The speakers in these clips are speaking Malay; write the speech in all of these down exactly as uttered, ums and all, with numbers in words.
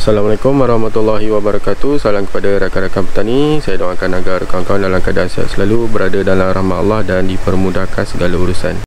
Assalamualaikum warahmatullahi wabarakatuh. Salam kepada rakan-rakan petani. Saya doakan agar kawan-kawan dalam keadaan sihat selalu, berada dalam rahmat Allah dan dipermudahkan segala urusan.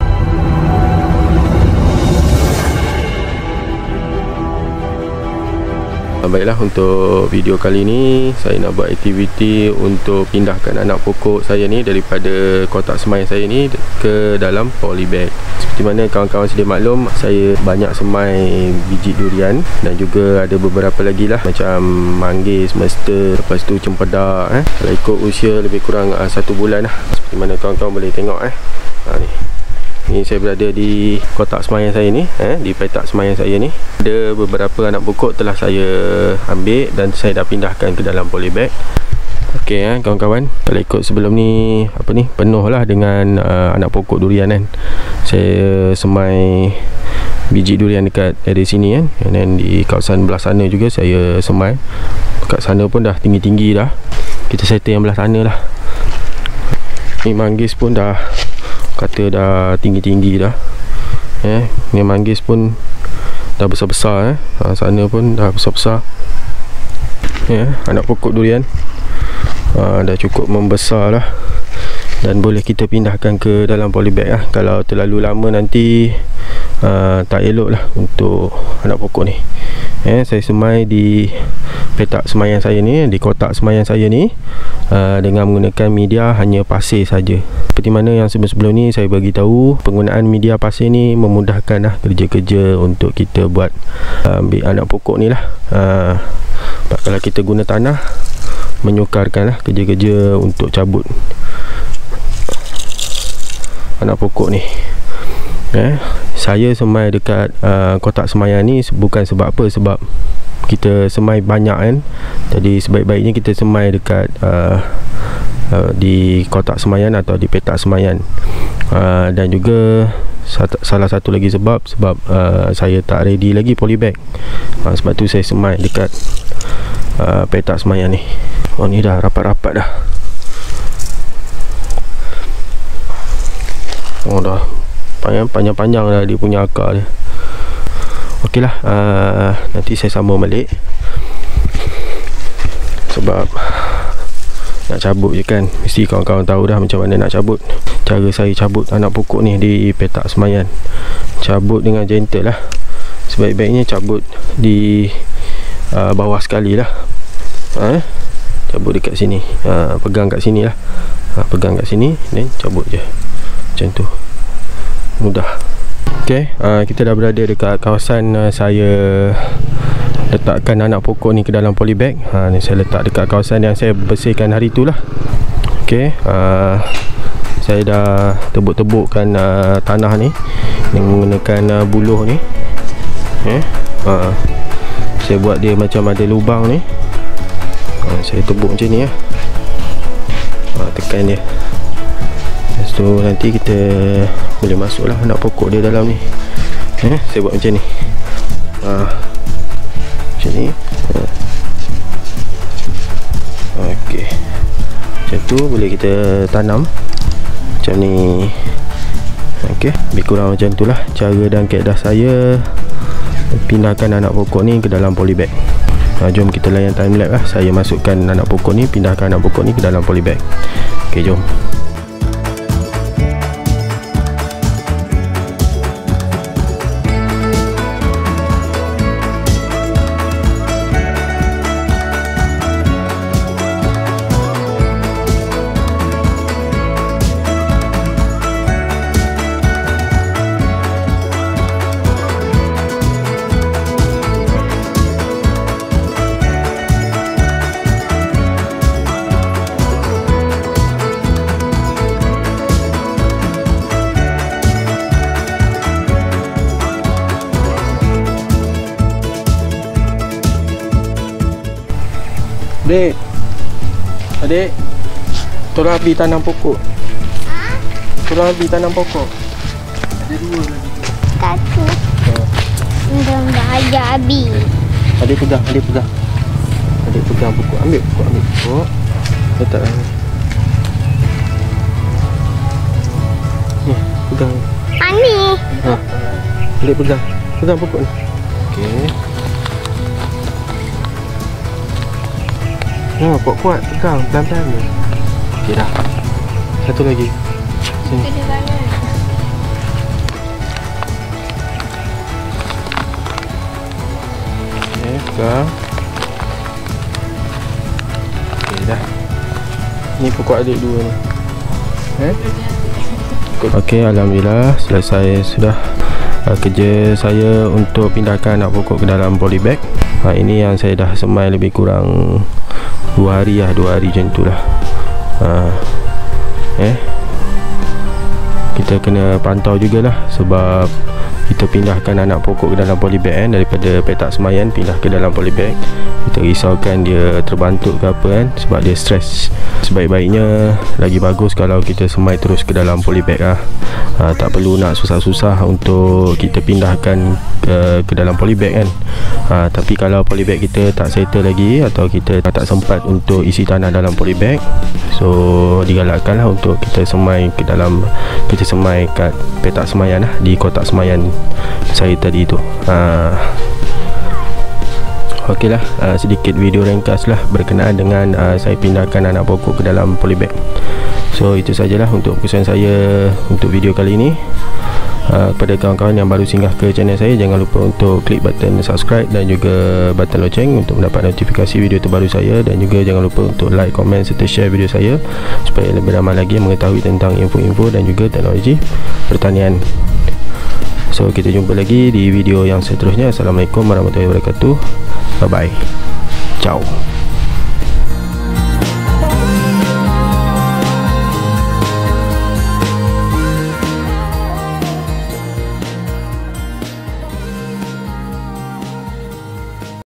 Baiklah, untuk video kali ini saya nak buat aktiviti untuk pindahkan anak pokok saya ni daripada kotak semai saya ni ke dalam polybag. Seperti mana kawan-kawan sedia maklum, saya banyak semai biji durian dan juga ada beberapa lagi lah, macam manggis, mester, lepas tu cempedak eh. Kalau ikut usia lebih kurang uh, satu bulan lah. Seperti mana kawan-kawan boleh tengok eh. Ha, ni. Ni saya berada di kotak semayan saya ni eh, di petak semayan saya ni. Ada beberapa anak pokok telah saya ambil dan saya dah pindahkan ke dalam polybag. Okey eh, kawan-kawan, kalau ikut sebelum ni apa ni, penuh lah dengan uh, anak pokok durian kan. Saya semai biji durian dekat area sini kan. And then di kawasan belah sana juga saya semai. Dekat sana pun dah tinggi-tinggi dah. Kita settle yang belah sana lah. Ni manggis pun dah kata dah tinggi-tinggi dah eh. Ni manggis pun dah besar-besar eh. Ha, sana pun dah besar-besar eh. Anak pokok durian ha, dah cukup membesar lah dan boleh kita pindahkan ke dalam polybag lah. Kalau terlalu lama nanti uh, tak elok lah untuk anak pokok ni eh. Saya semai di petak semayan saya ni, di kotak semayan saya ni uh, dengan menggunakan media hanya pasir saja. Seperti mana yang sebelum-sebelum ni saya bagi tahu, penggunaan media pasir ni memudahkan lah kerja-kerja untuk kita buat uh, ambil anak pokok ni lah. uh, Kalau kita guna tanah, menyukarkan lah kerja-kerja untuk cabut anak pokok ni eh. Saya semai dekat uh, kotak semayan ni bukan sebab apa, sebab kita semai banyak kan. Jadi sebaik-baiknya kita semai dekat uh, uh, di kotak semayan atau di petak semayan. uh, Dan juga sat- salah satu lagi sebab Sebab uh, saya tak ready lagi polybag. uh, Sebab tu saya semai dekat uh, petak semayan ni. Oh, ni dah rapat-rapat dah. Oh, dah panjang-panjang dah dia punya akar dia. Okey lah, uh, nanti saya sambung balik sebab nak cabut je kan. Mesti kawan-kawan tahu dah macam mana nak cabut. Cara saya cabut anak pokok ni di petak semayan, cabut dengan gentle lah. Sebaik-baiknya cabut di uh, bawah sekali lah. ha? Cabut dekat sini, uh, pegang kat sini lah. uh, Pegang kat sini dan cabut je macam tu, mudah. Okay, uh, kita dah berada dekat kawasan uh, saya letakkan anak pokok ni ke dalam polybag. uh, Ni saya letak dekat kawasan yang saya bersihkan hari tu lah. Okay, uh, saya dah tebuk-tebukkan uh, tanah ni dengan menggunakan uh, buluh ni eh. uh, Saya buat dia macam ada lubang ni. uh, Saya tebuk macam ni lah. uh, Tekan dia. Lepas tu nanti kita boleh masuk lah anak pokok dia dalam ni eh, saya buat macam ni. ha, Macam ni. ha. Okey, macam tu boleh kita tanam macam ni. Okey, lebih kurang macam tu lah cara dan kaedah saya pindahkan anak pokok ni ke dalam polybag. ha, Jom kita layan time lapse lah. Saya masukkan anak pokok ni, pindahkan anak pokok ni ke dalam polybag. Okey, jom. Dek, adik, tolong habis tanam pokok. Ha? Tolong habis tanam pokok. Ada dua lagi. Satu. Dah dah habis. Adik pegang, adik pegang. Adik pegang pokok, ambil pokok, ambil pokok. Letak ni. Ni, pegang. Ani. Ha. Adik pegang. Pegang pokok ni. Okey. Ha, kuat-kuat pegang, pelan-pelan je. Okey dah. Satu lagi. Sini. Okey, pegang. Okey dah. Ni pokok adik dua ni. Eh? Okey, alhamdulillah selesai sudah uh, kerja saya untuk pindahkan anak pokok ke dalam polybag. Uh, ini yang saya dah semai lebih kurang dua hari lah, dua hari macam tu lah. uh, Eh kita kena pantau jugalah, sebab kita pindahkan anak pokok ke dalam polybag kan, daripada petak semayan pindah ke dalam polybag. Kita risaukan dia terbantuk ke apa kan, sebab dia stres. Sebaik-baiknya lagi bagus kalau kita semai terus ke dalam polybag lah. ha, Tak perlu nak susah-susah untuk kita pindahkan ke, ke dalam polybag kan. ha, Tapi kalau polybag kita tak settle lagi, atau kita tak sempat untuk isi tanah dalam polybag, so digalakkan lah untuk kita semai ke dalam, kita semai kat petak semayan lah, di kotak semayan saya tadi tu. ha, Okey lah, uh, sedikit video ringkas lah berkenaan dengan uh, saya pindahkan anak pokok ke dalam polybag. So itu sajalah untuk pesan saya untuk video kali ini. uh, Kepada kawan-kawan yang baru singgah ke channel saya, jangan lupa untuk klik button subscribe dan juga button loceng untuk mendapat notifikasi video terbaru saya. Dan juga jangan lupa untuk like, komen serta share video saya, supaya lebih ramai lagi mengetahui tentang info-info dan juga teknologi pertanian. So kita jumpa lagi di video yang seterusnya. Assalamualaikum warahmatullahi wabarakatuh. Bye bye. Ciao.